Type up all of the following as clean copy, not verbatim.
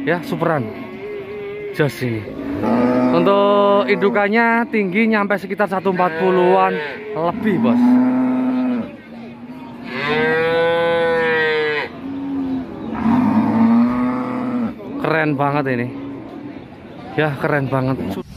Ya, superan. Jos ini. Untuk indukannya tinggi nyampe sekitar 140-an lebih, Bos. Keren banget ini. Ya, keren banget.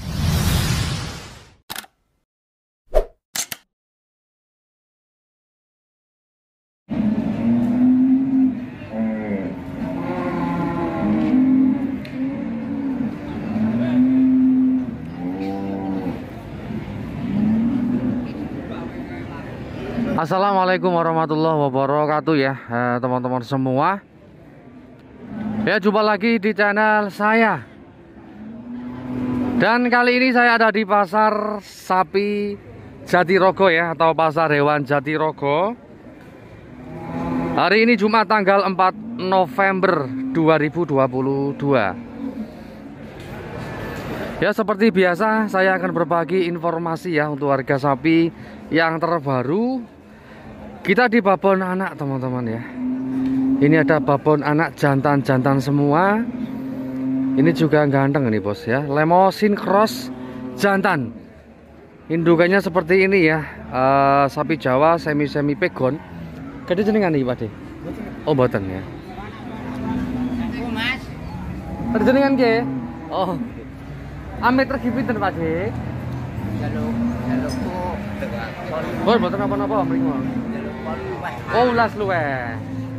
Assalamualaikum warahmatullahi wabarakatuh ya teman-teman semua. Ya, jumpa lagi di channel saya. Dan kali ini saya ada di pasar sapi Jatirogo ya, atau pasar hewan Jatirogo. Hari ini Jumat tanggal 4 November 2022. Ya, seperti biasa saya akan berbagi informasi ya untuk harga sapi yang terbaru. Kita di babon anak teman-teman ya. Ini ada babon anak jantan-jantan semua. Ini juga ganteng nih bos ya. Limousin cross jantan. Indukannya seperti ini ya. Sapi Jawa semi pegon. Gede jenengan nih Pak De? Oh mboten ya. Mas. Gede jenengan ke? Oh. Amit regi pinten Pak De? Jalukku. Bos mboten apa-apa mriki. Oh, ulas luweh.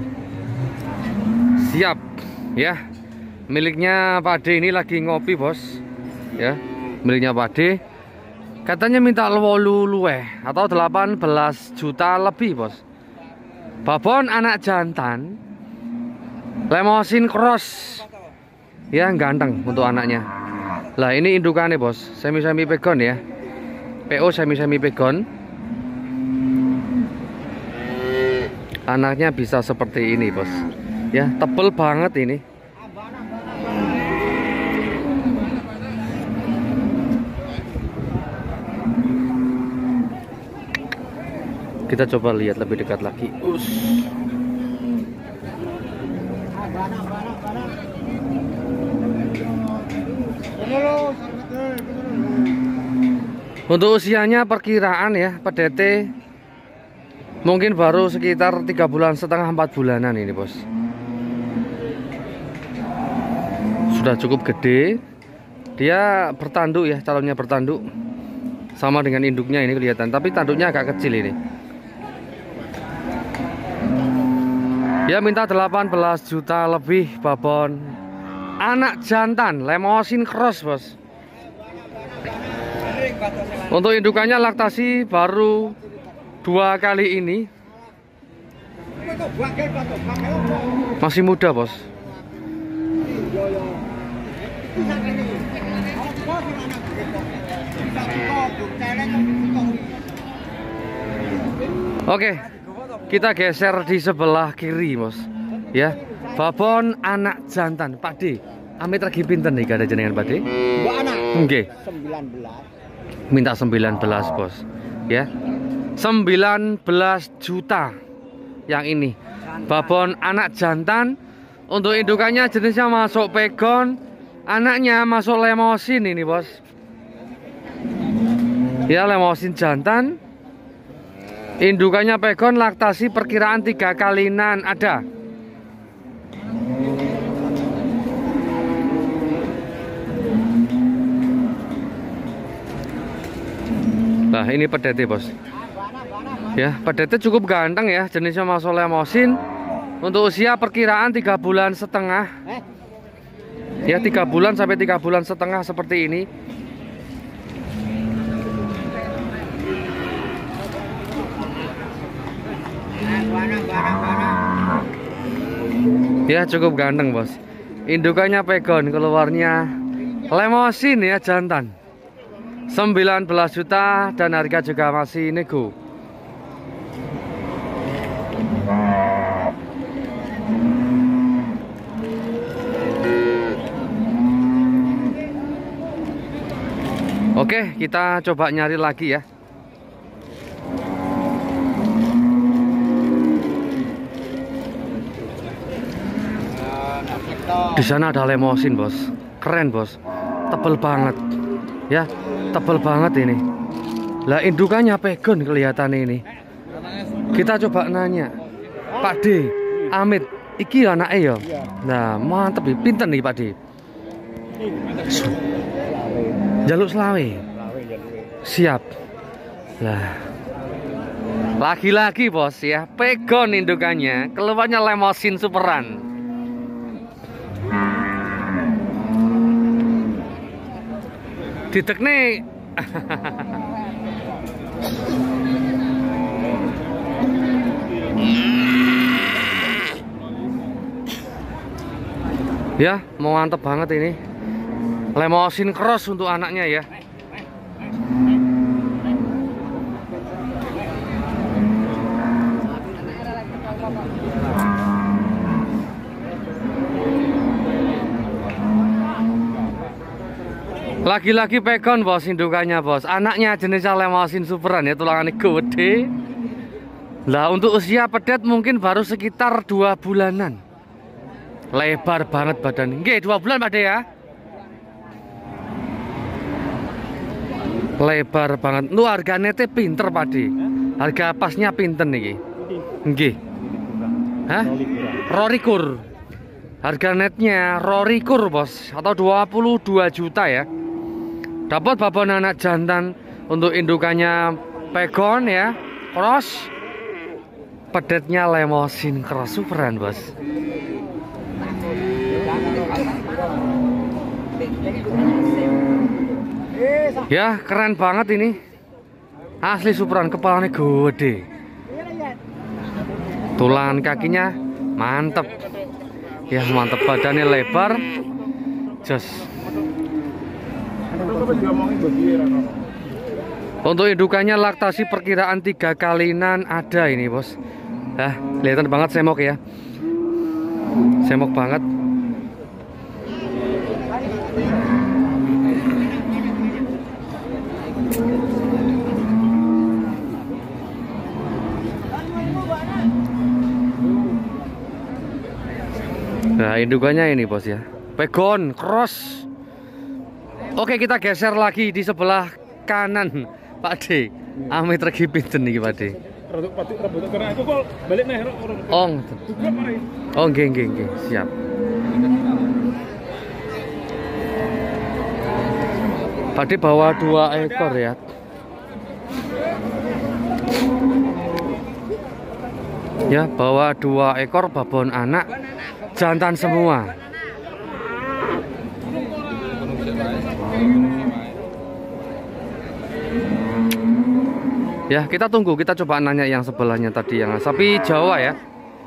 Siap ya. Miliknya Pak D ini lagi ngopi, Bos. Ya. Miliknya Pak D. Katanya minta 8 luweh atau 18 juta lebih, Bos. Babon anak jantan. Limousin cross. Ya, ganteng untuk anaknya. Lah, ini indukannya, Bos. Semi pegon ya. PO semi pegon. Anaknya bisa seperti ini bos ya, tebel banget ini. Kita coba lihat lebih dekat lagi. Untuk usianya perkiraan ya PDT mungkin baru sekitar 3,5 bulan 4 bulanan ini bos. Sudah cukup gede. Dia bertanduk ya, calonnya bertanduk. Sama dengan induknya ini kelihatan, tapi tanduknya agak kecil ini. Dia minta 18 juta lebih babon anak jantan Limousin cross bos. Untuk indukannya laktasi baru 2 kali ini. Masih muda bos. Oke, kita geser di sebelah kiri bos ya. Babon anak jantan Pak D. Amit lagi pinten nih gak ada jenengan Pak D? Dua anak. Oke. 19. Minta 19 bos ya. 19 juta yang ini. Babon anak jantan. Untuk indukannya jenisnya masuk pegon, anaknya masuk limousin ini bos ya, limousin jantan. Indukannya pegon, laktasi perkiraan 3 kalinan ada. Nah ini pedete bos ya, pedete cukup ganteng ya, jenisnya masuk limousin. Untuk usia perkiraan 3,5 bulan. Ya 3 bulan sampai 3,5 bulan seperti ini. Ya cukup ganteng bos. Indukannya pegon, keluarnya limousin ya jantan. 19 juta dan harga juga masih nego. Oke, kita coba nyari lagi ya. Di sana ada lemosin, bos. Keren, bos. Tebel banget. Ya, tebel banget ini. Lah indukannya pegon kelihatan ini. Kita coba nanya. Pak D, Amit, iki anaknya ya? Nah, mantep nih. Pinten nih Pak D? Jaluk selawe. Siap. Lah. Lagi-lagi bos ya, pegon indukannya, keluarnya lemosin superan. Didek nih. Ya, mau mantep banget ini. Lemosin cross untuk anaknya ya. Lagi-lagi pegon bos indukannya bos. Anaknya jenisnya lemosin superan ya, tulangannya gede. Lah untuk usia pedet mungkin baru sekitar 2 bulanan. Lebar banget badan. Nggih, 2 bulan Pak De ya. Lebar banget. Lu harganya teh pinter Pak De. Harga pasnya pinten niki? Nggih. Hah? Rorikur. Harga netnya rorikur bos, atau 22 juta ya. Dapat babon anak jantan untuk indukannya pegon ya, cross. Pedetnya lemosin cross superan bos. Ya keren banget ini. Asli superan, kepalanya gede. Tulangan kakinya mantep. Ya mantep, badannya lebar. Jos. Untuk indukannya laktasi perkiraan 3 kalinan ada ini bos. Kelihatan banget semok ya. Semok banget. Nah indukannya ini bos ya, pegon cross. Oke kita geser lagi di sebelah kanan Pak D. Amit regi pinten nih Pak D. Oh nggih siap. Pak D bawa 2 ekor ya. Ya bawa 2 ekor babon anak jantan semua. Ya kita tunggu, kita coba nanya yang sebelahnya tadi, yang sapi Jawa ya.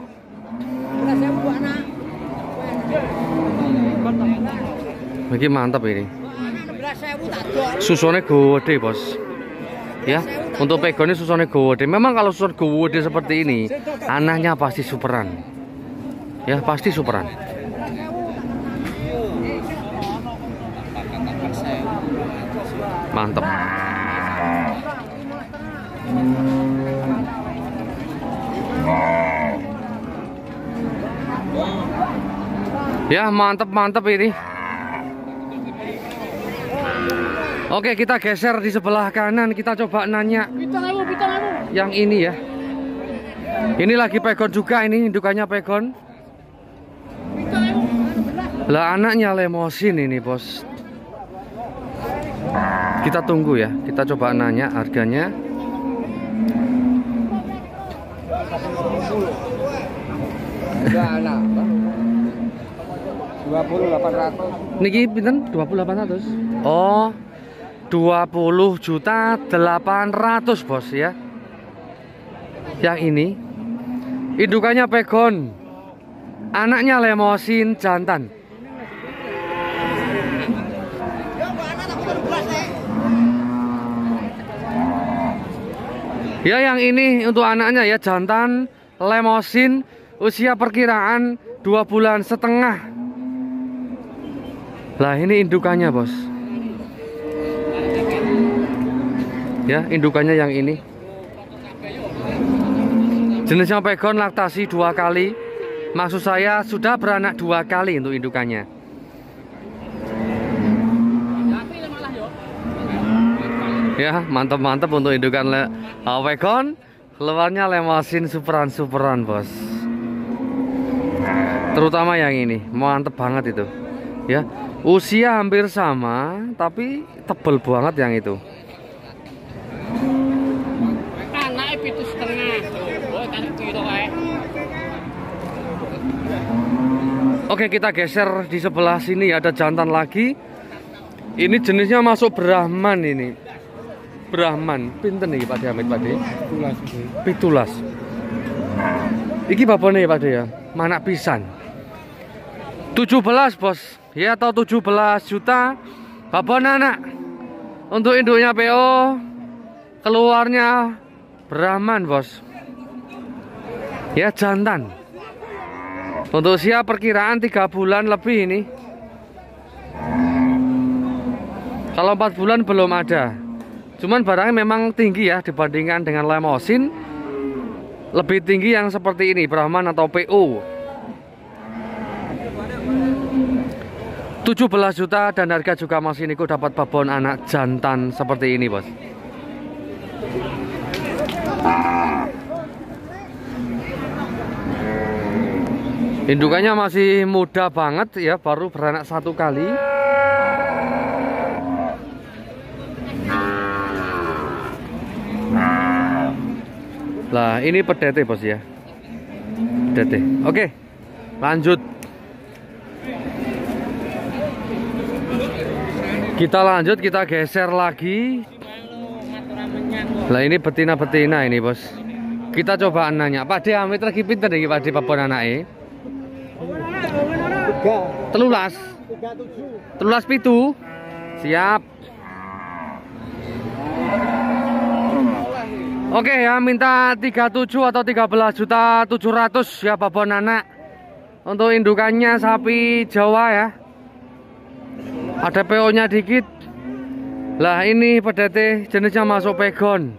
Ini mantap ini. Susunnya gede bos. Ya untuk pegonnya susunnya gede. Memang kalau susun gede seperti ini, anaknya pasti superan. Ya pasti superan. Mantap. Ya mantap ini. Oke kita geser di sebelah kanan, kita coba nanya yang ini ya. Ini lagi pegon juga, ini indukannya pegon. Lah anaknya lemosin ini bos. Kita tunggu ya, kita coba nanya harganya. Anak 20.800. Niki pinten? 20.800. Oh 20.800.000 bos ya. Yang ini indukannya pegon, anaknya lemosin jantan. Ya yang ini untuk anaknya ya, jantan lemosin, usia perkiraan 2,5 bulan. Lah ini indukannya bos. Ya indukannya yang ini. Jenisnya pegon, laktasi 2 kali. Maksud saya sudah beranak 2 kali untuk indukannya. Ya, mantap-mantap untuk indukan wagon. Keluarnya lemosin superan-superan, bos. Terutama yang ini, mantep banget itu. Ya, usia hampir sama, tapi tebel banget yang itu. Oke, kita geser di sebelah sini ada jantan lagi. Ini jenisnya masuk Brahman ini. Brahman, pinten nih Pak Hamid, Pak De? Pitulas. Iki babone Pak De ya, manak pisan. 17 bos, ya atau 17 juta babon anak. Untuk induknya PO, keluarnya Brahman bos. Ya jantan. Untuk usia perkiraan 3 bulan lebih ini. Kalau 4 bulan belum ada. Cuman barangnya memang tinggi ya dibandingkan dengan lemosin. Lebih tinggi yang seperti ini, Brahman atau PO. 17 juta dan harga juga masih niku dapat babon anak jantan seperti ini, bos. Indukannya masih muda banget ya, baru beranak 1 kali. Lah, ini pedete bos ya. Pedete. Oke. Lanjut. Kita lanjut, kita geser lagi. Lah ini betina-betina ini, bos. Kita coba nanya, Pak De Amit lagi pinter iki Pak De babon anake. 13. 13 pitu. Siap. Oke ya, minta 37 atau 13.700.000 ya babon anak. Untuk indukannya sapi Jawa ya. Ada PO-nya dikit. Lah ini pedete jenisnya masuk pegon.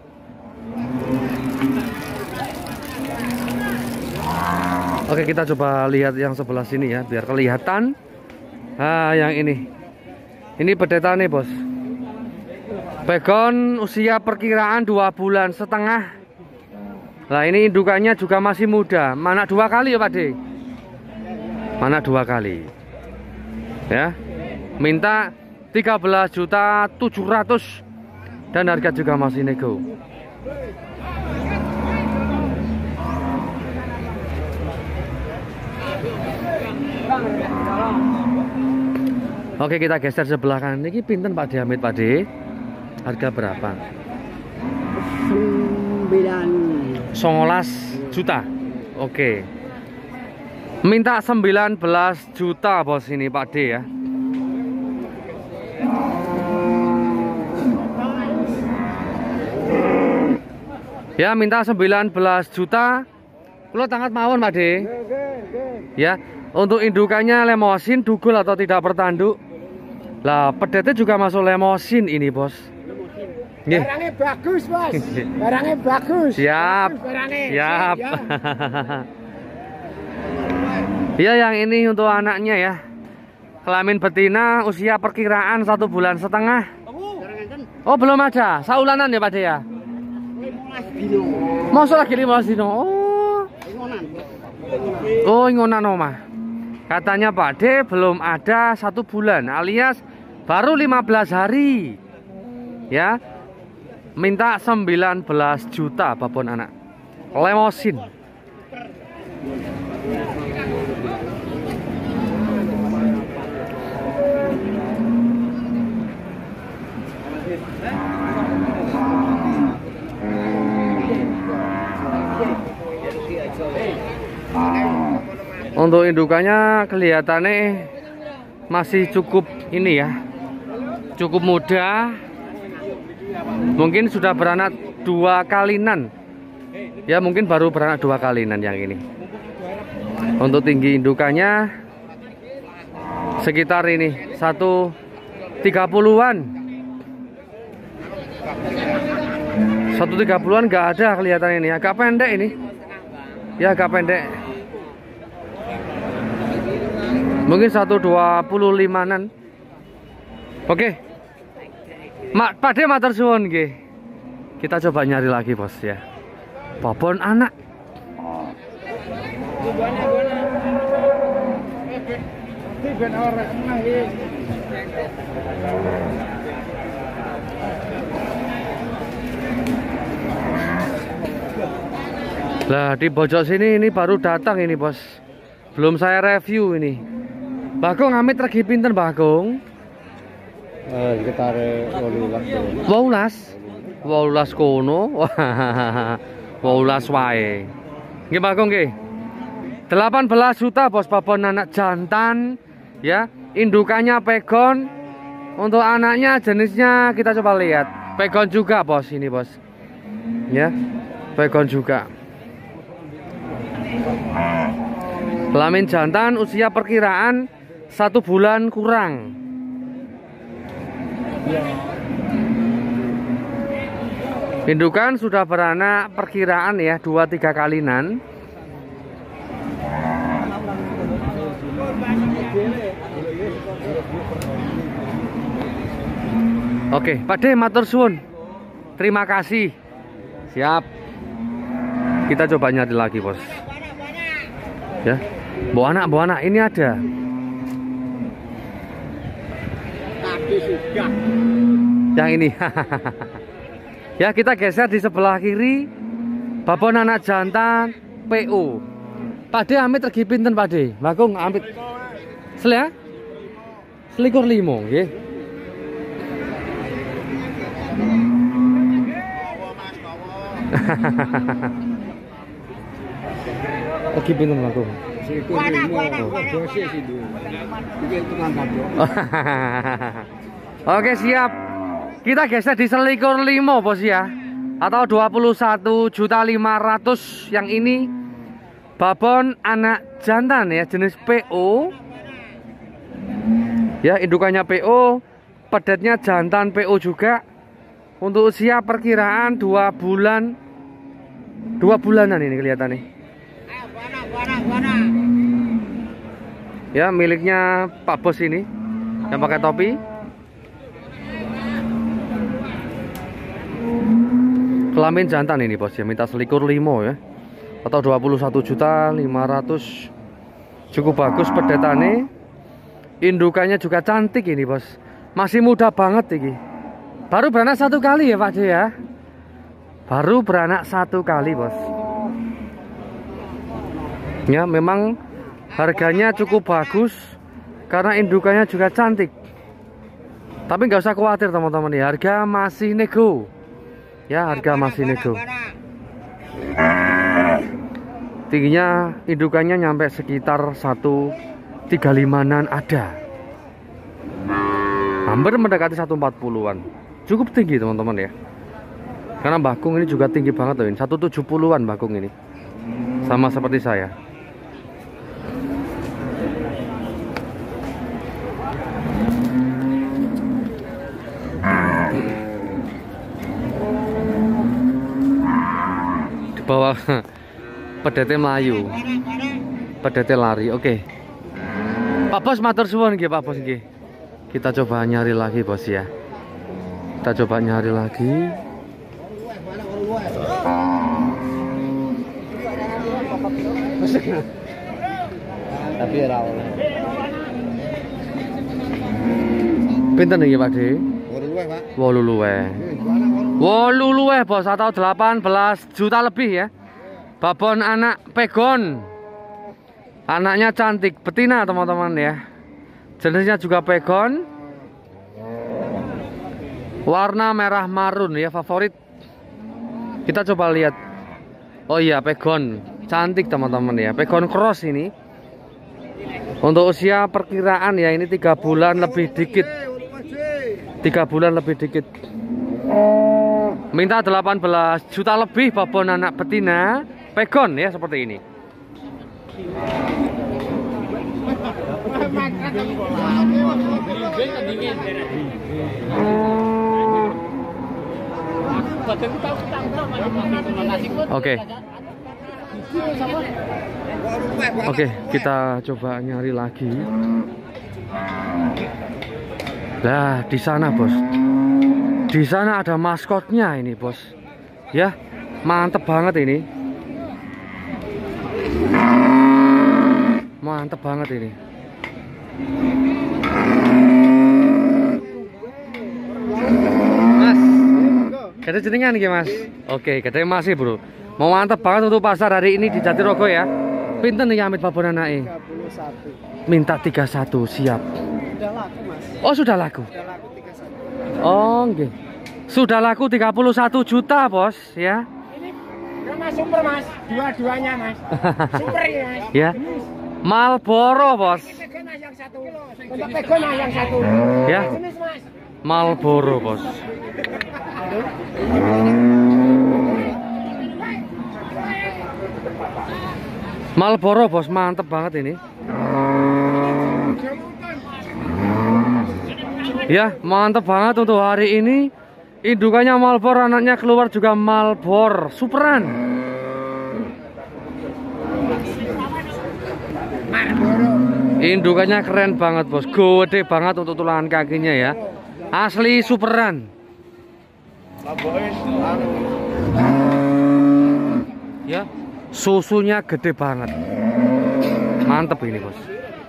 Oke, kita coba lihat yang sebelah sini ya, biar kelihatan. Nah, yang ini. Ini pedeta nih, bos. Pegon usia perkiraan 2 bulan setengah. Nah, ini indukannya juga masih muda. Mana 2 kali ya, Pak De? Mana 2 kali. Ya. Minta 13.700.000 dan harga juga masih nego. Oke, kita geser sebelah kanan. Ini pinten Pak De Hamid, Pak De? Harga berapa? 19 juta. Oke. Minta 19 juta bos ini Pak De ya. Ya, minta 19 juta. Kulo tangkat mawon Pak De. Ya, untuk indukannya lemosin, dugul atau tidak bertanduk. Lah, pedete juga masuk lemosin ini, bos. Barangnya bagus, bos. Barangnya bagus. Siap. Barangnya. Siap. Ya, yang ini untuk anaknya ya. Kelamin betina, usia perkiraan 1 bulan setengah. Oh, belum ada. Saulanan ya, Pak De ya? Masa lagi 15 dino. Oh, ngonan omah. Katanya Pak De belum ada 1 bulan, alias baru 15 hari. Ya. Minta 19 juta babon anak. Lemosin. Untuk indukannya kelihatannya masih cukup ini ya, cukup muda. Mungkin sudah beranak 2 kalinan. Ya mungkin baru beranak 2 kalinan yang ini. Untuk tinggi indukannya sekitar ini 130-an. 130-an nggak ada kelihatan ini. Agak pendek ini. Ya agak pendek. Mungkin 125-an. Oke. Pak De matur suwun nggih. Kita coba nyari lagi, Bos ya. Babon anak. Lah di pojok sini ini baru datang ini, Bos. Belum saya review ini. Bagong amit regi pinten, Bagong? Sekitar 18. 18 kono. 18 wae. Nggih, Bagong nggih. 18 juta, Bos, babon anak jantan ya. Indukannya pegon. Untuk anaknya jenisnya kita coba lihat. Pegon juga, Bos, ini, Bos. Ya. Pegon juga. Kelamin jantan, usia perkiraan 1 bulan kurang. Indukan sudah beranak perkiraan ya 2-3 kalinan. Oke, Pak De matur suwun. Terima kasih. Siap. Kita coba nyari lagi, Bos. Ya. Bawa anak ini ada. Yang ini. Ya, kita geser di sebelah kiri. Babon anak jantan PO. Pak De amit regi pinten, Pak De? Bagong amit. Selya? 25 nggih. Regi pinten, Bagong? Oke, siap. Kita geser di 21.5, Bos ya. Atau 21.500.000 yang ini. Babon anak jantan ya, jenis PO. Ya, indukannya PO, pedetnya jantan PO juga. Untuk usia perkiraan 2 bulan. 2 bulanan ini kelihatan nih. Ya, miliknya Pak Bos ini yang pakai topi. Kelamin jantan ini, Bos ya, minta 21.5 ya. Atau 21.500.000. Cukup bagus pedetane. Indukannya juga cantik ini, Bos. Masih muda banget ini. Baru beranak 1 kali ya, Pak De ya. Baru beranak 1 kali, Bos. Ya, memang harganya cukup bagus karena indukannya juga cantik. Tapi nggak usah khawatir, teman-teman ya. Harga masih nego. Ya, harga masih nego. Tingginya indukannya nyampe sekitar 135-an ada. Hampir mendekati 140-an. Cukup tinggi, teman-teman ya. Karena bakung ini juga tinggi banget loh ini. 170-an bakung ini. Sama seperti saya. Bawah pedete melayu, pedete lari. Oke, Pak Bos matur suwun nggih, Pak Bos nggih. Kita coba nyari lagi, Bos ya. Kita coba nyari lagi. Tapi ora oleh. Pinten iki, Pak De? 8 Pak. 8 luweh. 8 luweh, Bos, atau 18 juta lebih ya. Babon anak pegon. Anaknya cantik, betina, teman-teman ya. Jenisnya juga pegon. Warna merah marun ya, favorit. Kita coba lihat. Oh iya, pegon. Cantik, teman-teman ya. Pegon cross ini. Untuk usia perkiraan ya, ini 3 bulan lebih dikit. 3 bulan lebih dikit. Minta 18 juta lebih babon anak betina pegon ya, seperti ini. Oke. Oke, kita coba nyari lagi. Nah, di sana bos, di sana ada maskotnya ini bos, ya mantep banget ini, mantep banget ini. Mas, gede jenengan nih mas. Oke, gede masih bro. Mau mantep banget untuk pasar hari ini di Jatirogo ya. Pinten nih amit babon anake? 31. Minta 31, siap. Sudah laku mas. Oh sudah laku. Sudah laku 31. Oh nggih. Sudah laku 31 juta bos ya. Ini nama super mas, dua-duanya mas. Super ini mas. Ya. Marlboro bos. Pegon mas yang satu. Untuk pegon mas yang satu. Ya. Jenis mas. Marlboro bos. Marlboro bos, mantep banget ini. Ya, mantep banget untuk hari ini. Indukannya Marlboro, anaknya keluar juga Marlboro superan. Indukannya keren banget bos, gede banget untuk tulangan kakinya ya. Asli superan. Ya, susunya gede banget. Mantep ini bos.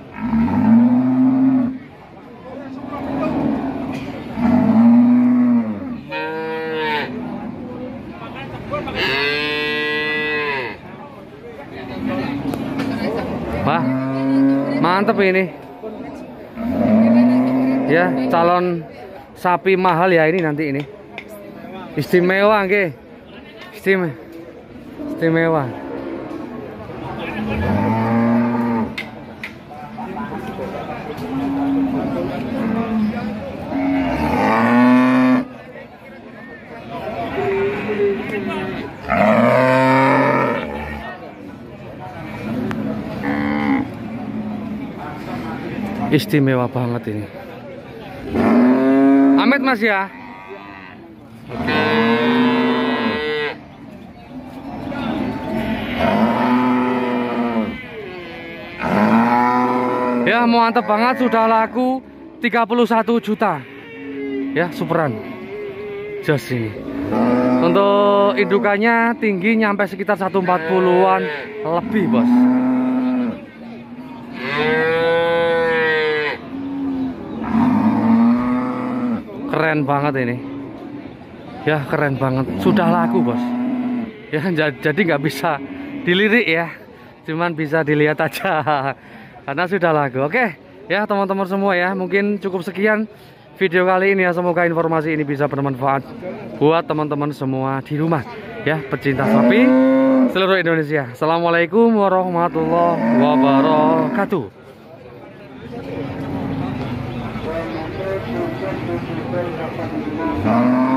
Wah, mantep ini. Ya, calon sapi mahal ya ini nanti ini. Istimewa nggih. Istimewa. Istimewa banget ini. Amit mas ya. Ya mantap banget, sudah laku 31 juta. Ya superan. Jos ini. Untuk indukannya tinggi nyampe sekitar 140-an lebih bos. Keren banget ini. Ya keren banget, sudah laku bos. Ya jadi nggak bisa dilirik ya, cuman bisa dilihat aja karena sudah laku. Oke ya teman-teman semua ya, mungkin cukup sekian video kali ini ya. Semoga informasi ini bisa bermanfaat buat teman-teman semua di rumah ya, pecinta sapi seluruh Indonesia. Assalamualaikum warahmatullahi wabarakatuh.